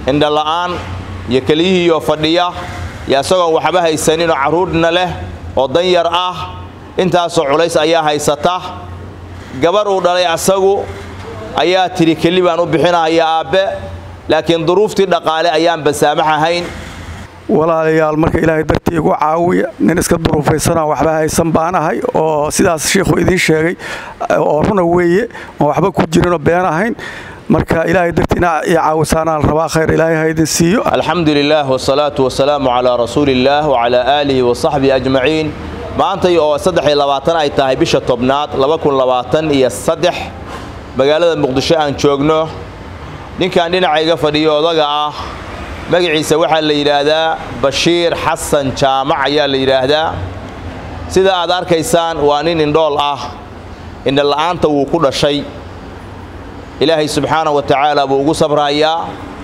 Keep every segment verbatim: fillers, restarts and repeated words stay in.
indha la'aan iyo kaliyihi iyo fadhiya ya asagoo waxba haysanin oo caruurna leh oo dan yar ah intaas oo culays ayaa haysata gabar uu dhalay asagu ayaa tiri kali baan u bixinayaa aabe laakiin duruuftii dhaqaale ayaan basaamaxahayn walaalayaal marka ilaahay dartii igu caawiya nin iska duruufaysanaa waxba haysan baanahay oo sidaas sheekhu idin sheegay oo runa weeye oo waxba ku jirin oo been ahayn marka ilaahay dartiina i caawisaanaan rabaa khayr ilaahay ha idin siiyo alxamdulillaah wasalaatu wasalaamu calaa rasuulillaah wacalaa aalihi wasaxbihi ajmaciin maantay oo saddex iyo labaatan ay tahay bisha tobnaad laba kun labaatan iyo saddex magaalada muqdisho aan joogno ninkan dhinacayga fadhiyo odaga ah magaciisa waxaa la yiraahdaa Bashiir Xasan Jaamac ayaa la yiraahdaa sida aad arkaysaan waa nin indhool ah indha la'aanta uu ku dhashay ilaahay subxaanahu wa ta'aala buu ugu sabrayaa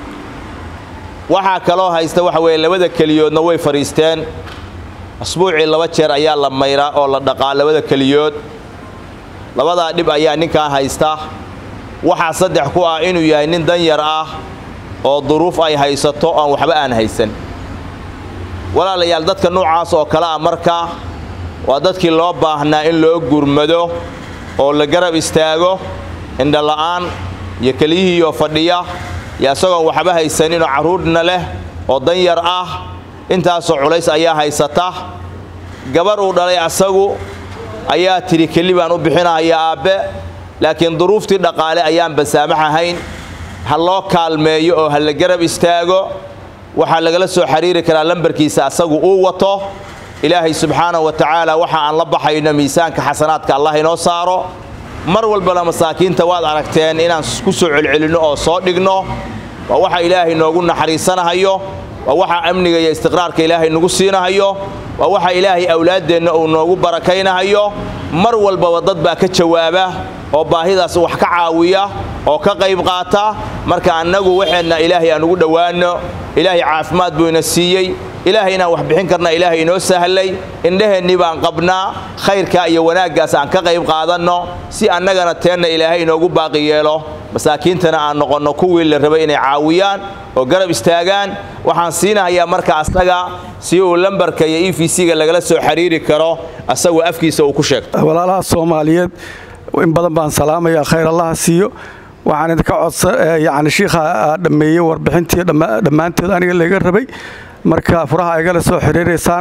waxa kaloo haysta waxa weeye labada kaliyoodna way fariisteen asbuuci laba jeer ayaa la mayra oo la dhaqaa labada kaliyood labada dib ayaa ninka haysta waxa saddex ku ah inuu yahay nin dan yar ah oo duruuf ay haysato aan waxba aan haysan walaalayaal dadka noocaas oo kala marka waa dadkii loo baahnaa in loo gurmado oo la garab istaago indha la'aan iyo kaliyihi iyo fadhiya ya asagoo waxba haysanin oo caruurna leh oo dan yar ah intaas oo culays ayaa haysata gabar uu dhalay asagu ayaa tiri kali baan u bixinayaa aabe laakiin duruuftii dhaqaale ayaan basaamaxahayn haloo kaalmeeyo oo hal garab istaago waxa lagala soo xiriiri karaa lambarkiisa asagu uu wato ilaahay subxaanahu wa ta'aala waxa aan la baxayno miisaanka xasanaadka Allah inoo saaro mar walba masaakiinta waad aragteen inaan ku soo celcelino oo soo dhigno waa waxa ilaahay noogu naxariisanayo waa waxa amniga iyo istiqraarka ilaahay nagu siinayo waa waxa ilaahay awlaadeena uu noogu barakaynayo mar walba dad baa ka jawaaba oo baahidaas wax ka caawiya oo ka qayb qaata marka anagu waxeena ilaahay aan ugu dhawaano ilaahay caafimaad buu ina siiyay ilaahayna wax bixin karna ilaahay inoo sahlay indhaheeni baan qabnaa khayrka iyo wanaagaas aan ka qayb qaadano si annagana teena ilaahay inoogu baaqi yeelo masaakiintana aan noqono kuwii la rabay inay caawiyaan oo garab istaagaan waxaan siinayaa marka asaga si uu lambarka iyo E V C ga lagala soo xiriiri karo asagoo afkiisa uu ku sheegto walaalaha Soomaaliyeed in badan baan salaamaya khayr Allah siiyo waxaan idinka codsan yaani sheekha dhameeyay warbixintii dhamaanteed aniga laga rabay marka furaha ay gala soo xiriireysaan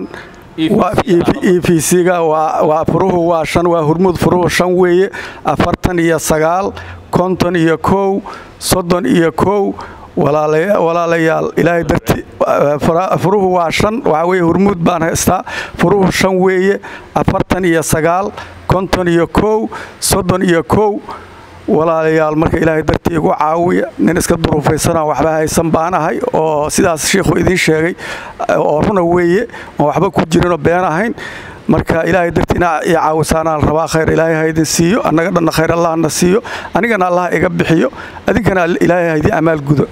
E V C ga waa furuhu waa shan waa hurmud furuhu shan weeye afartan iyo sagaal konton iyo kow soddon iyo kow walaalayaal ilaahay darti furuhu waa shan waxa weeye hurmud baan haystaa furuhu shan weeye afartan iyo sagaal konton iyo kow soddon iyo kow walaalayaal marka ilaahay dartii igu caawiya nin iska duruufaysanaa waxba haysan baanahay oo sidaas sheekhu idin sheegay oo runa weeye oo waxba ku jirin oo been ahayn marka ilaahay dartiina i caawisaanaan rabaa khayr ilaahay ha idin siiyo annaga dhanna khayr Allah na siiyo anigana Allah iga bixiyo adinkana ilaahay ha idin amaal gudo